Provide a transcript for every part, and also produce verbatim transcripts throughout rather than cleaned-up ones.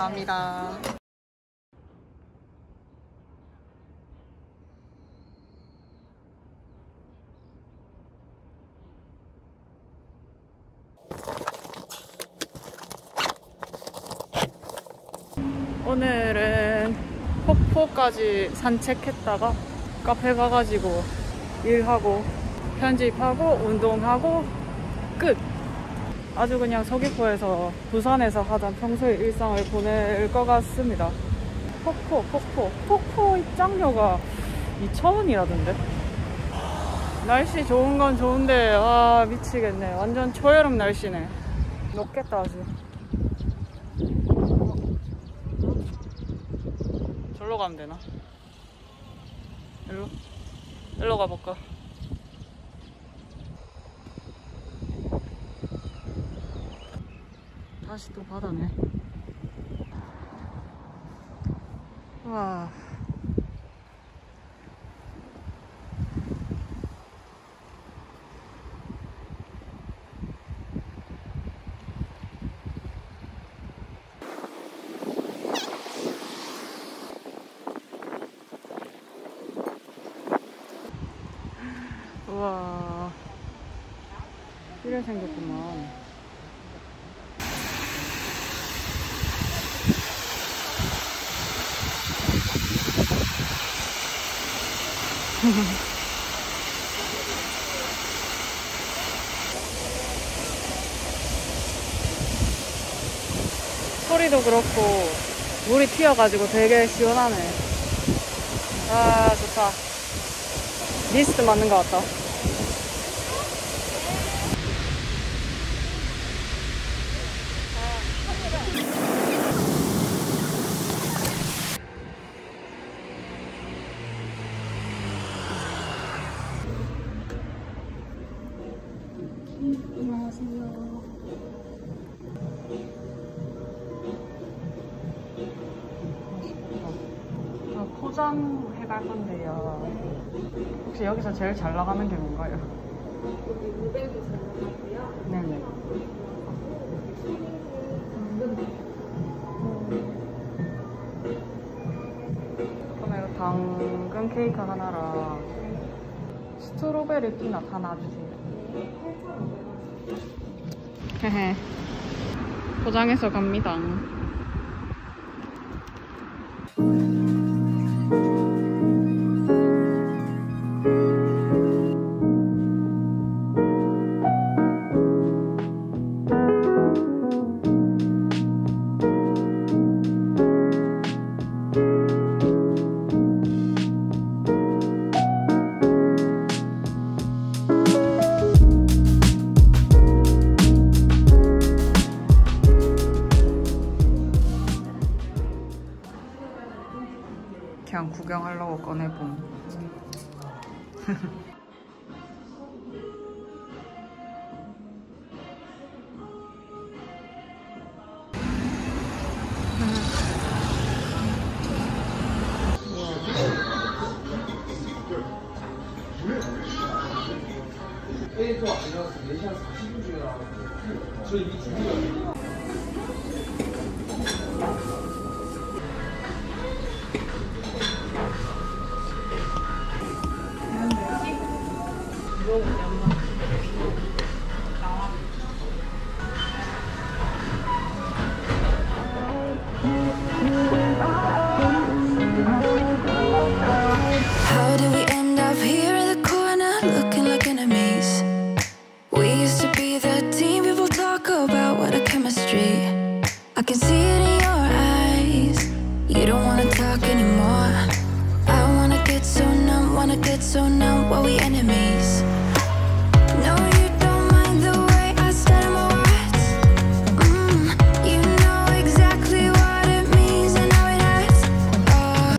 감사합니다. 오늘은 폭포까지 산책했다가 카페 가가지고 일하고 편집하고 운동하고 끝! 아주 그냥 서귀포에서 부산에서 하던 평소의 일상을 보낼 것 같습니다. 폭포 폭포 폭포 입장료가 이천 원이라던데? 날씨 좋은 건 좋은데 아 미치겠네. 완전 초여름 날씨네. 녹겠다 아주. 절로 가면 되나? 일로? 일로 가볼까? 다시 또 바다네. 와. 우와. 이래 생겼구만. 소리도 그렇고 물이 튀어가지고 되게 시원하네. 아 좋다. 미스트 맞는 것 같다. 포장해갈 건데요. 혹시 여기서 제일 잘 나가는 게 뭔가요? 여기 우백이 잘 나가고요. 네네. 그러면 이거 당근 케이크 하나랑 스트로베리 피넛 하나 주세요. 헤헤. 포장해서 갑니다. 그냥 구경하려고 꺼내봄. How did we end up here in the corner looking like enemies? We used to be the team people talk about, what a chemistry. I can see it in your eyes. You don't wanna talk anymore. I wanna get so numb, wanna get so numb. Why we enemies? No, you don't mind the way I stutter my words. Mm, you know exactly what it means and how it hurts. Oh.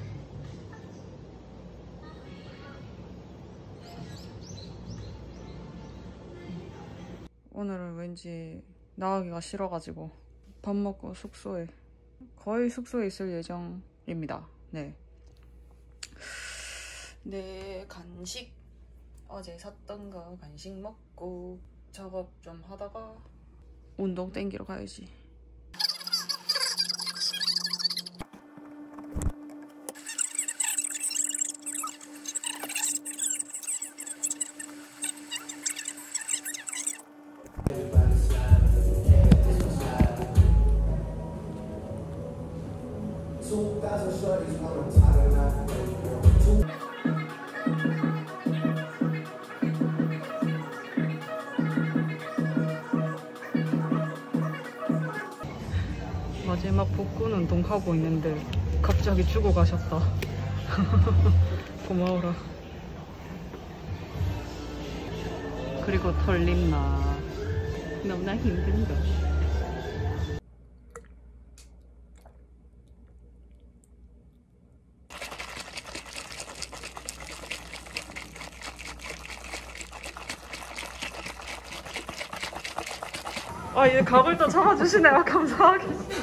오늘은 왠지 나가기가 싫어가지고 밥 먹고 숙소에 거의 숙소에 있을 예정입니다. 네. 네, 간식 어제 샀던 거 간식 먹고 작업 좀 하다가 운동 땡기러 가야지. 마지막 복근 운동하고 있는데 갑자기 죽어 가셨다. 고마워라. 그리고 털림나 너무나 힘든데. 아, 이제 각을 또 잡아주시네요. 감사하게.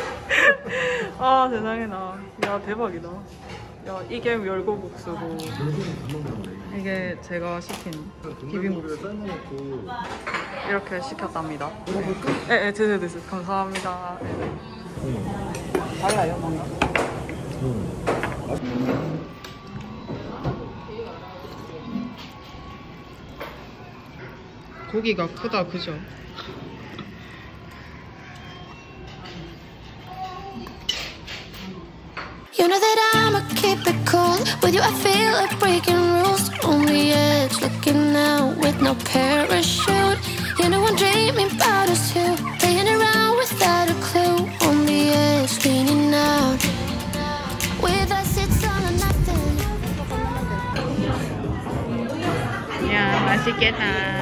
아, 세상에나. 야, 대박이다. 야, 이게 멸고국수고 이게 제가 시킨 비빔국수. 이렇게 시켰답니다. 네, 네, 드세요, 드세요. 감사합니다. 달라요, 뭔가? 고기가 크다, 그죠? You know that I'ma keep it cool. With you I feel like breaking rules. On the edge, looking out with no parachute. You know I'm dreaming about us two, playing around without a clue. On the edge, leaning out. With us it's all or nothing. 야, 맛있겠다.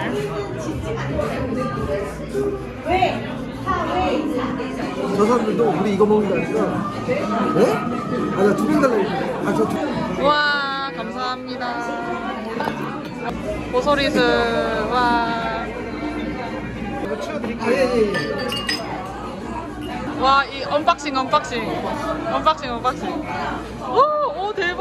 저 사람들도 우리 이거 먹는다니까. 네? 아, 나 두 병 달라고 했는데. 아, 저 두 병. 와, 감사합니다. 고소리스, 와. 이거 치워드릴게요. 아, 예, 예, 예. 와, 이 언박싱, 언박싱. 언박싱, 언박싱. 오, 오, 대박.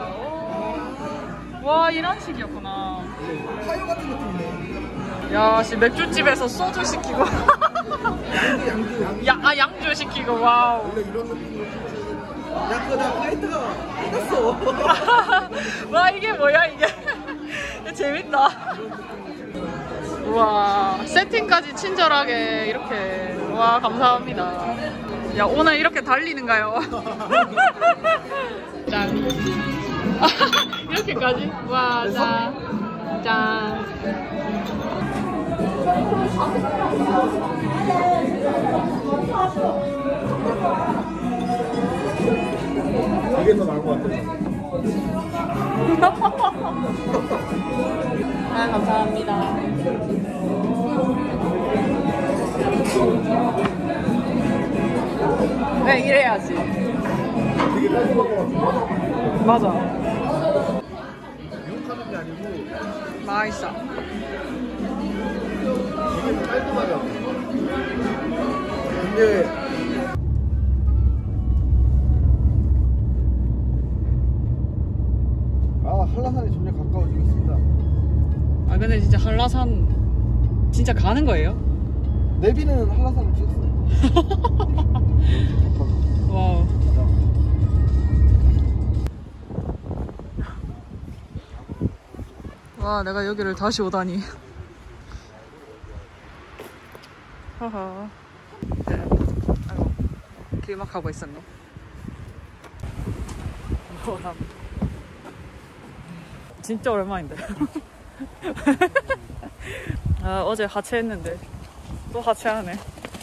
오. 와, 이런 식이었구나. 파요 같은 것도 있네. 야, 씨, 맥주집에서 소주 시키고. 양주, 양주, 양주. 야, 아, 양주 시키고, 와우. 원래 이런 느낌으로. 야, 그거 나 파이트가 끝났어. 와, 이게 뭐야, 이게. 재밌다. 우와, 세팅까지 친절하게 이렇게. 와, 감사합니다. 야, 오늘 이렇게 달리는가요? 짠. 이렇게까지? 와, 짠. 짠. 이게 더 나은 것 같아. 아, 감사합니다. 네, 이래야지. 되게 깔끔한 것 같은데? 맞아. 미국하는 게 아니고 맛있어. 되게 깔끔하게 하고. 근데 아, 한라산이 점점 가까워지고 있습니다. 아, 근데 진짜 한라산 진짜 가는 거예요? 내비는 한라산을 찍었어요. 와우. 와, 내가 여기를 다시 오다니. 하하. 네. 아이고, 길막하고 있었네. 뭐람. 진짜 오랜만인데. 아, 어제 하체했는데 또 하체하네.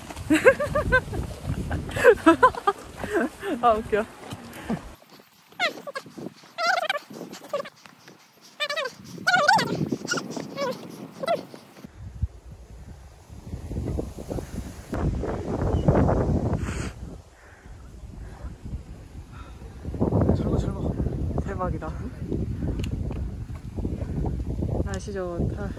아, 웃겨. 젊어 젊어. 대박이다. 날씨 좋다.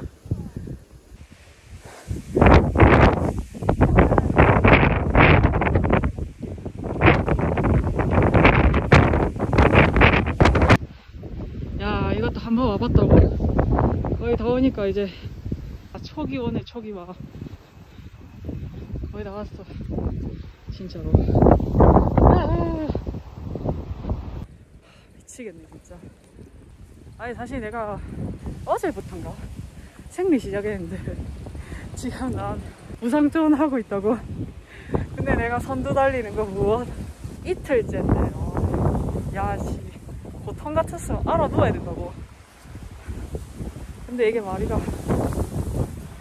야, 이것도 한번 와봤다고. 거의 다 오니까 이제 아, 촉이 오네. 촉이 와. 거의 다 왔어. 진짜로. 아, 미치겠네 진짜. 아니, 사실 내가 어제부터인가 생리 시작했는데 지금 난 무상투혼 하고 있다고. 근데 내가 선두 달리는 거 무엇 이틀째인데. 어. 야씨, 고통 같았으면 알아 누워야 된다고. 근데 이게 말이가.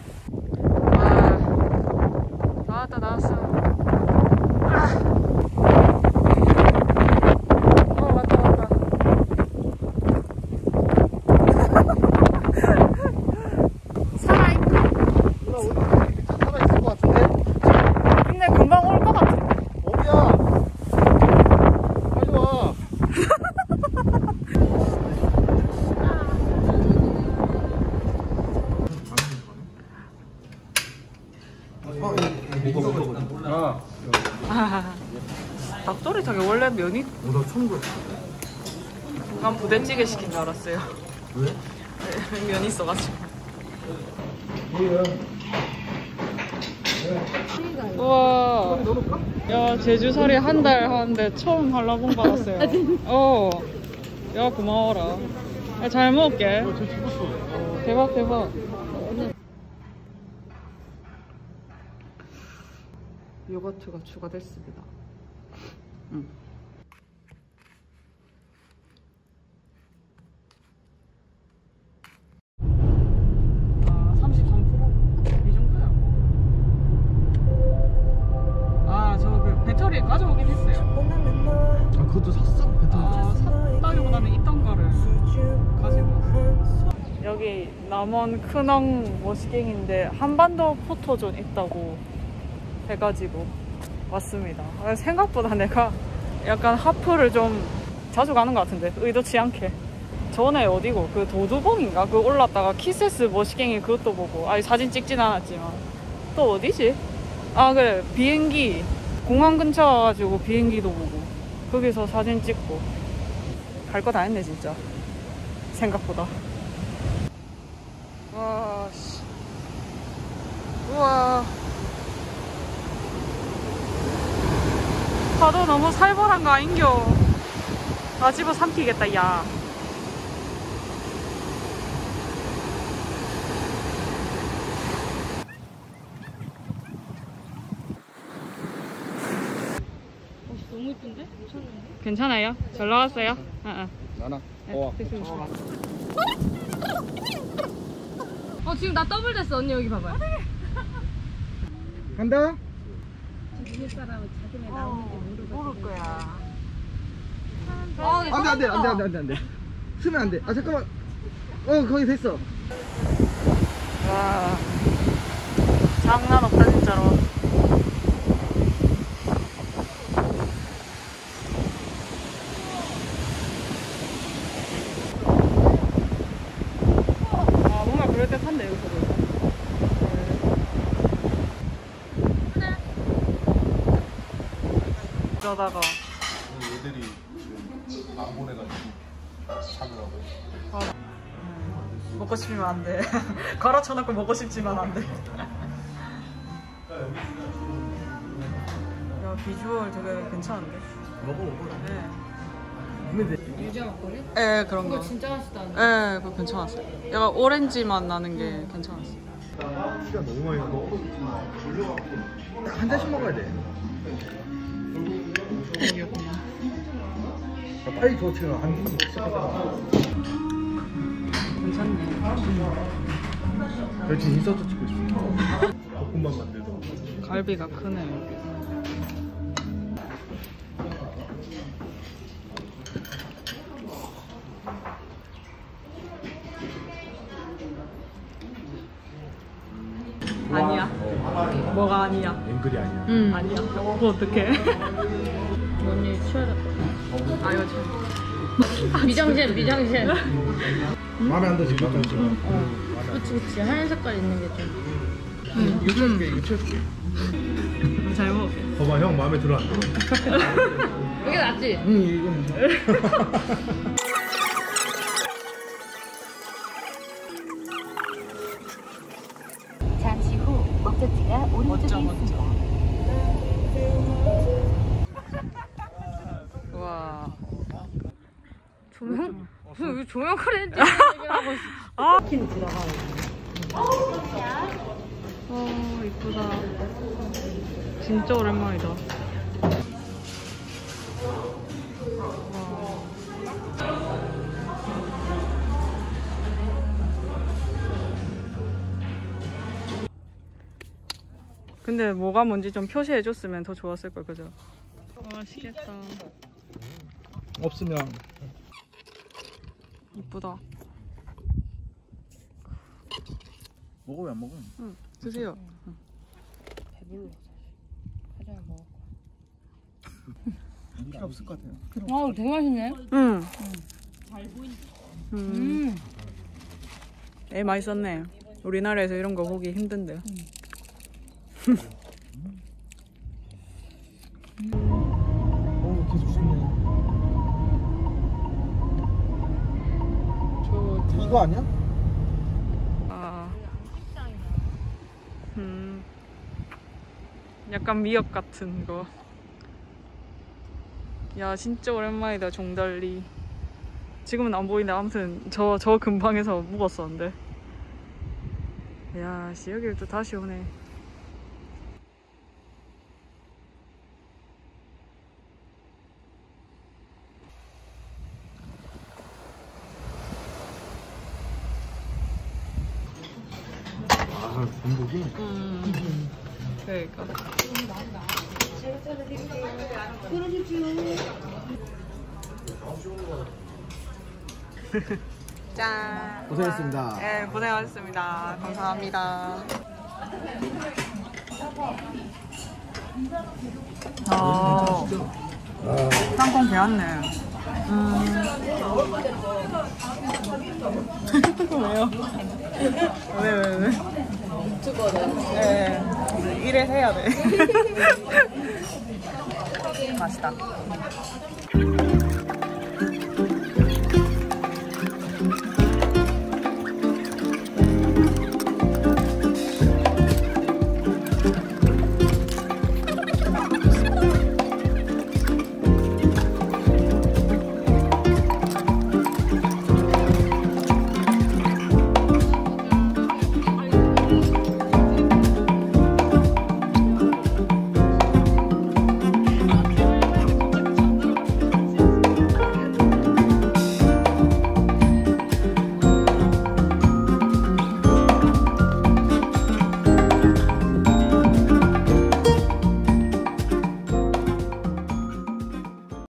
아, 나왔다 나왔어. 아. 면이? 어, 나 처음 봤어. 난 부대찌개 시킨 줄 알았어요. 왜? 네, 면이 있어가지고. 우와. 야, 제주살이 한 달 하는데 처음 한라봉 받았어요. 어. 야, 고마워라. 야, 잘 먹을게. 저 죽었어. 대박, 대박. 요거트가 추가됐습니다. 응. 아, 삼십삼 퍼센트? 이 정도야. 아, 저 그 배터리 가져오긴 했어요. 아, 그것도 샀어? 배터리. 아, 샀다기보다는 있던 거를 가지고 왔어요. 여기 남원 큰엉 워시갱인데 한반도 포토존 있다고 해가지고 왔습니다. 생각보다 내가 약간 하프를 좀 자주 가는 것 같은데 의도치 않게. 전에 어디고 그 도두봉인가 그 올랐다가 키세스 머시갱이 그것도 보고 아니 사진 찍진 않았지만 또 어디지? 아 그래 비행기 공항 근처 와가지고 비행기도 보고 거기서 사진 찍고 갈 거 다 했네 진짜 생각보다. 와 씨. 우와 파도 너무 살벌한 거 아닌겨. 다 집어 삼키겠다 야. 너무 이쁜데? 괜찮은데? 괜찮아요? 잘 나왔어요? 아, 아. 나나. 네, 어. 됐습니다. 어 지금 나 더블 됐어 언니 여기 봐봐요. 간다. 위에 사람은 자기네 나오는지 모르고 모를 거야. 어, 안돼 안돼 안돼 안돼 안돼 안돼. 쓰면 안돼. 아 잠깐만. 어 거기 됐어. 와 장난 없다 진짜로. 아 뭔가 그럴듯한데 여기서 보니까. 그러다가 얘들이 지금 안 보내가지고 잡으라고. 아, 먹고 싶으면 안 돼. 갈아쳐놓고 먹고 싶지만 안 돼. 야 비주얼 되게 괜찮은데? 먹어 먹어. 네. 근데 내- 유자 막걸리? 예 그런 거. 그거 진짜 맛있다는데. 예 그거 괜찮았어요. 약간 오렌지 맛 나는 게 괜찮았어요. 시간 너무 많이 먹어. 한 잔씩 먹어야 돼. 빨리 줘 지금 안 되는 거 있어. 괜찮네. 나 지금 인서트 찍고 있어. 볶음밥 만들고. 갈비가 크네. 아니야. 뭐가 아니야? 앵글이 아니야. 응 아니야. 그거 어떡해? 언니 취하셨다. 아 이거 참. 미장센 미장센. 마음에 안 들지 마음에 안 들지. 그치 그치 하얀 색깔 있는 게 좀. 응. 이거 채워줄게 이거 채워줄게. 잘 먹을게. 봐봐 형 마음에 들어 안 들어? 이게 낫지? 응 이건. 잠시 후 목적지가 오른쪽에 멋져, 멋져. 있습니다. 와. 조명? 왜 조명 크레인지 얘기하고 있어. 아. 어 이쁘다. 진짜 오랜만이다. 와. 근데 뭐가 뭔지 좀 표시해줬으면 더 좋았을 걸 그죠? 맛있겠다. 없으면 이쁘다. 먹어 왜 안 먹어? 응 드세요. 응. 배불러 사실. 하자 먹어. 필요 없을 것 같아요. 아 되게 맛있네. 응. 잘 보인다. 음. 음. 애 많이 썼네. 우리나라에서 이런 거 보기 힘든데. 어 계속 씹네. 이거 아니야? 아. 음. 약간 미역 같은 거. 야, 진짜 오랜만이다, 종달리. 지금은 안 보이는데, 아무튼 저, 저 근방에서 묵었었는데. 야, 씨, 여기를 또 다시 오네. 아, 전복이? 음. 그러니까. 짠. 고생했습니다. 네, 고생하셨습니다. 감사합니다. 어, 땅콩 배웠네. 음. 왜요? 왜, 왜, 왜? 유튜버는? 네. 일을 해야 돼. 맛있다.